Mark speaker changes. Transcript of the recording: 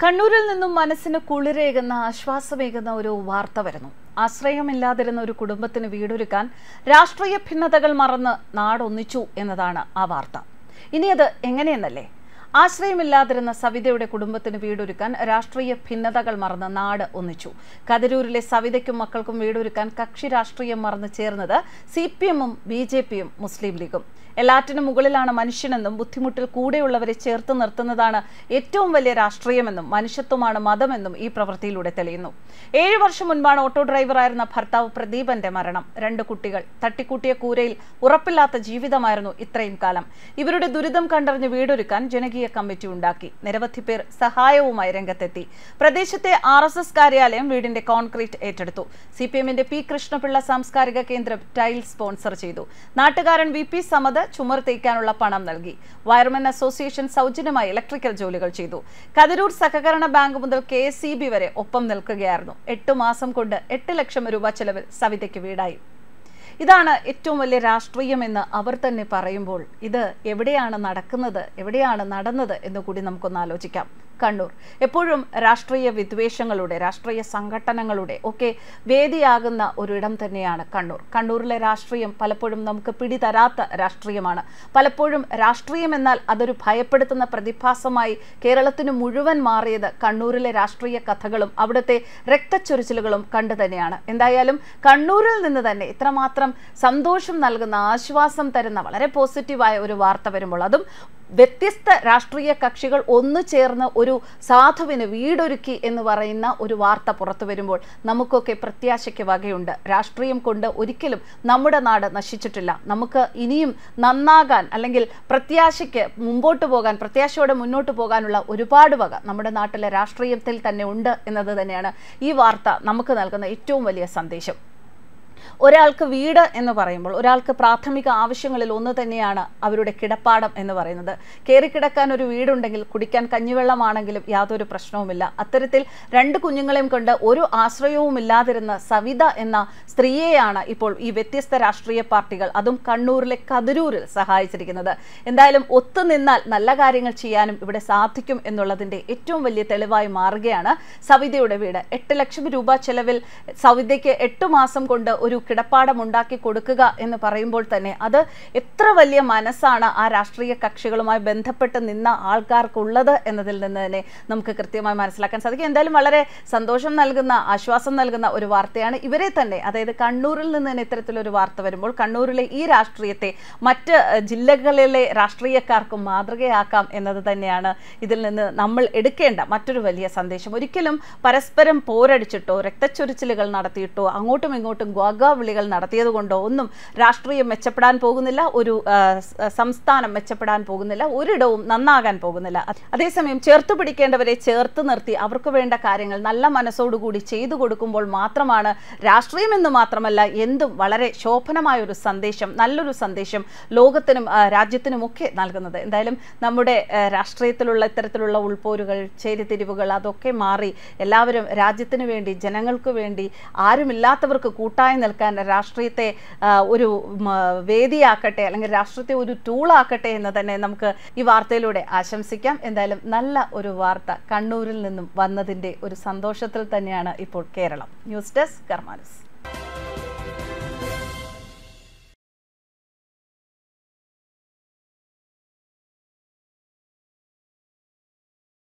Speaker 1: കണ്ണൂരിൽ നിന്നും മനസ്സിന് കുളിരേകുന്ന ആശ്വാസമേകുന്ന ഒരു വാർത്ത വരുന്നു. ആശ്രയമില്ലാതിരുന്ന ഒരു കുടുംബത്തിന് വീടൊരുക്കാൻ രാഷ്ട്രീയ ഭിന്നതകൾ മറന്ന് നാടൊന്നിച്ചു എന്നതാണ് ആ വാർത്ത. ഇനി അത് എങ്ങനെയെന്നല്ലേ? ആശ്രയമില്ലാതിരുന്ന സവിതയുടെ കുടുംബത്തിന് വീടൊരുക്കാൻ രാഷ്ട്രീയ ഭിന്നതകൾ മറന്ന് നാട് ഒന്നിച്ചു. കതിരൂരിലെ സവിതയ്ക്കും മക്കൾക്കും വീടൊരുക്കാൻ കക്ഷി രാഷ്ട്രീയം മറന്ന് ചേർന്നത് CPM-ഉം BJP-യും മുസ്ലിം ലീഗും. എല്ലാറ്റിനും മുകളിലാണ് മനുഷ്യനെന്നും ബുദ്ധിമുട്ടിൽ കൂടെയുള്ളവരെ ചേർത്ത് നിർത്തുന്നതാണ് ഏറ്റവും വലിയ രാഷ്ട്രീയമെന്നും മനുഷ്യത്വമാണ് മതമെന്നും ഈ പ്രവൃത്തിയിലൂടെ തെളിയുന്നു. 7 വർഷം മുൻപാണ് ഓട്ടോ ഡ്രൈവറായിരുന്ന ഭർത്താവ് പ്രദീപന്റെ മരണം. 2 കുട്ടികൾ, തട്ടിക്കൂട്ടിയ കൂരയിൽ ഉറപ്പില്ലാത്ത ജീവിതമായിരുന്നു ഇത്രയും കാലം. ഇവരുടെ ദുരിതം കണ്ടറിഞ്ഞ് വീടൊരുക്കാൻ ജനകീയ കമ്മിറ്റി ഉണ്ടാക്കി. നിരവധി പേർ സഹായവുമായി രംഗത്തെത്തി. പ്രദേശത്തെ RSS കാര്യാലയം വീടിന്റെ കോൺക്രീറ്റ് ഏറ്റെടുത്തു. CPM-ന്റെ P. കൃഷ്ണപിള്ള സാംസ്കാരിക കേന്ദ്രം ടൈൽ സ്പോൺസർ ചെയ്തു. നാട്ടുകാരൻ VP സമദ് ചുമർ തേക്കാനുള്ള പണം നൽകി. വയർമെൻ അസോസിയേഷൻ സൗജന്യമായി ഇലക്ട്രിക്കൽ ജോലികൾ ചെയ്തു. കതിരൂർ സഹകരണ ബാങ്ക് മുതൽ KSEB വരെ ഒപ്പം നിൽക്കുകയായിരുന്നു. 8 മാസം കൊണ്ട് 8 ലക്ഷം രൂപ ചെലവിൽ സവിതയ്ക്ക് വീടായി. ഇതാണ് ഏറ്റവും വലിയ രാഷ്ട്രീയമെന്ന് അവർ തന്നെ പറയുമ്പോൾ ഇത് എവിടെയാണ് നടക്കുന്നത്, എവിടെയാണ് നടന്നത് എന്ന് കൂടി നമുക്കൊന്ന് ആലോചിക്കാം. കണ്ണൂർ എപ്പോഴും രാഷ്ട്രീയ വിദ്വേഷങ്ങളുടെ, രാഷ്ട്രീയ സംഘടനകളുടെ ഒക്കെ വേദിയാകുന്ന ഒരിടം തന്നെയാണ് കണ്ണൂർ. കണ്ണൂരിലെ രാഷ്ട്രീയം പലപ്പോഴും നമുക്ക് പിടിതരാത്ത രാഷ്ട്രീയമാണ്. പലപ്പോഴും രാഷ്ട്രീയം എന്നാൽ അതൊരു ഭയപ്പെടുത്തുന്ന പ്രതിഭാസമായി കേരളത്തിന് മുഴുവൻ മാറിയത് കണ്ണൂരിലെ രാഷ്ട്രീയ കഥകളും അവിടുത്തെ രക്തച്ചൊരിച്ചിലുകളും കണ്ടു തന്നെയാണ്. എന്തായാലും കണ്ണൂരിൽ നിന്ന് തന്നെ ഇത്രമാത്രം സന്തോഷം നൽകുന്ന, ആശ്വാസം തരുന്ന വളരെ പോസിറ്റീവായ ഒരു വാർത്ത വരുമ്പോൾ, അതും വ്യത്യസ്ത രാഷ്ട്രീയ കക്ഷികൾ ഒന്നു ചേർന്ന് ഒരു സാധുവിന് വീടൊരുക്കി എന്ന് പറയുന്ന ഒരു വാർത്ത പുറത്തു വരുമ്പോൾ നമുക്കൊക്കെ പ്രത്യാശയ്ക്ക് വകയുണ്ട്. രാഷ്ട്രീയം കൊണ്ട് ഒരിക്കലും നമ്മുടെ നാട് നശിച്ചിട്ടില്ല. നമുക്ക് ഇനിയും നന്നാകാൻ, അല്ലെങ്കിൽ പ്രത്യാശയ്ക്ക് മുമ്പോട്ട് പോകാൻ, പ്രത്യാശയോടെ മുന്നോട്ട് പോകാനുള്ള ഒരുപാട് വക നമ്മുടെ നാട്ടിലെ രാഷ്ട്രീയത്തിൽ തന്നെ ഉണ്ട് എന്നത് തന്നെയാണ് ഈ വാർത്ത നമുക്ക് നൽകുന്ന ഏറ്റവും വലിയ സന്ദേശം. ഒരാൾക്ക് വീട് എന്ന് പറയുമ്പോൾ ഒരാൾക്ക് പ്രാഥമിക ആവശ്യങ്ങളിൽ ഒന്ന് തന്നെയാണ് അവരുടെ കിടപ്പാടം എന്ന് പറയുന്നത്. കയറിക്കിടക്കാൻ ഒരു വീടുണ്ടെങ്കിൽ കുടിക്കാൻ കഞ്ഞിവെള്ളമാണെങ്കിലും യാതൊരു പ്രശ്നവുമില്ല. അത്തരത്തിൽ 2 കുഞ്ഞുങ്ങളെയും കൊണ്ട് ഒരു ആശ്രയവും ഇല്ലാതിരുന്ന സവിത എന്ന സ്ത്രീയെയാണ് ഇപ്പോൾ ഈ വ്യത്യസ്ത രാഷ്ട്രീയ പാർട്ടികൾ, അതും കണ്ണൂരിലെ കതിരൂരിൽ സഹായിച്ചിരിക്കുന്നത്. എന്തായാലും ഒത്തുനിന്നാൽ നല്ല കാര്യങ്ങൾ ചെയ്യാനും ഇവിടെ സാധിക്കും എന്നുള്ളതിൻ്റെ ഏറ്റവും വലിയ തെളിവായി മാറുകയാണ് സവിതയുടെ വീട്. 8 ലക്ഷം രൂപ ചെലവിൽ സവിതയ്ക്ക് 8 മാസം കൊണ്ട് ഒരു കിടപ്പാടം ഉണ്ടാക്കി കൊടുക്കുക എന്ന് പറയുമ്പോൾ തന്നെ അത് എത്ര വലിയ മനസ്സാണ് ആ രാഷ്ട്രീയ കക്ഷികളുമായി ബന്ധപ്പെട്ട് നിന്ന ആൾക്കാർക്കുള്ളത് എന്നതിൽ നിന്ന് തന്നെ നമുക്ക് കൃത്യമായി മനസ്സിലാക്കാൻ സാധിക്കും. എന്തായാലും വളരെ സന്തോഷം നൽകുന്ന, ആശ്വാസം നൽകുന്ന ഒരു വാർത്തയാണ്. ഇവരെ തന്നെ, അതായത് കണ്ണൂരിൽ നിന്ന് തന്നെ ഇത്തരത്തിലൊരു വാർത്ത വരുമ്പോൾ കണ്ണൂരിലെ ഈ രാഷ്ട്രീയത്തെ മറ്റ് ജില്ലകളിലെ രാഷ്ട്രീയക്കാർക്കും മാതൃകയാക്കാം എന്നത് തന്നെയാണ് ഇതിൽ നിന്ന് നമ്മൾ എടുക്കേണ്ട മറ്റൊരു വലിയ സന്ദേശം. ഒരിക്കലും പരസ്പരം പോരടിച്ചിട്ടോ രക്തച്ചൊരിച്ചിലുകൾ നടത്തിയിട്ടോ അങ്ങോട്ടും ഇങ്ങോട്ടും വിളികൾ നടത്തിയത് കൊണ്ടോ ഒന്നും രാഷ്ട്രീയം മെച്ചപ്പെടാൻ പോകുന്നില്ല, ഒരു സംസ്ഥാനം മെച്ചപ്പെടാൻ പോകുന്നില്ല, ഒരിടവും നന്നാകാൻ പോകുന്നില്ല. അതേസമയം ചേർത്ത് പിടിക്കേണ്ടവരെ ചേർത്ത് നിർത്തി അവർക്ക് വേണ്ട കാര്യങ്ങൾ നല്ല മനസ്സോടുകൂടി ചെയ്തു കൊടുക്കുമ്പോൾ മാത്രമാണ് രാഷ്ട്രീയം എന്ന് മാത്രമല്ല എന്തും വളരെ ശോഭനമായ ഒരു സന്ദേശം, നല്ലൊരു സന്ദേശം ലോകത്തിനും രാജ്യത്തിനുമൊക്കെ നൽകുന്നത്. എന്തായാലും നമ്മുടെ രാഷ്ട്രീയത്തിലുള്ള ഇത്തരത്തിലുള്ള ഉൾപോരുകൾ, ചേരിതിരിവുകൾ അതൊക്കെ മാറി എല്ലാവരും രാജ്യത്തിന് വേണ്ടി, ജനങ്ങൾക്ക് വേണ്ടി, ആരുമില്ലാത്തവർക്ക് കൂട്ടായി നിൽക്കാൻ രാഷ്ട്രീയത്തെ ഒരു വേദിയാക്കട്ടെ, അല്ലെങ്കിൽ രാഷ്ട്രീയത്തെ ഒരു ടൂളാക്കട്ടെ എന്ന് തന്നെ നമുക്ക് ഈ വാർത്തയിലൂടെ ആശംസിക്കാം. എന്തായാലും നല്ല ഒരു വാർത്ത കണ്ണൂരിൽ നിന്നും വന്നതിൻ്റെ ഒരു സന്തോഷത്തിൽ തന്നെയാണ് ഇപ്പോൾ കേരളം. News desk കർമാനൂസ്.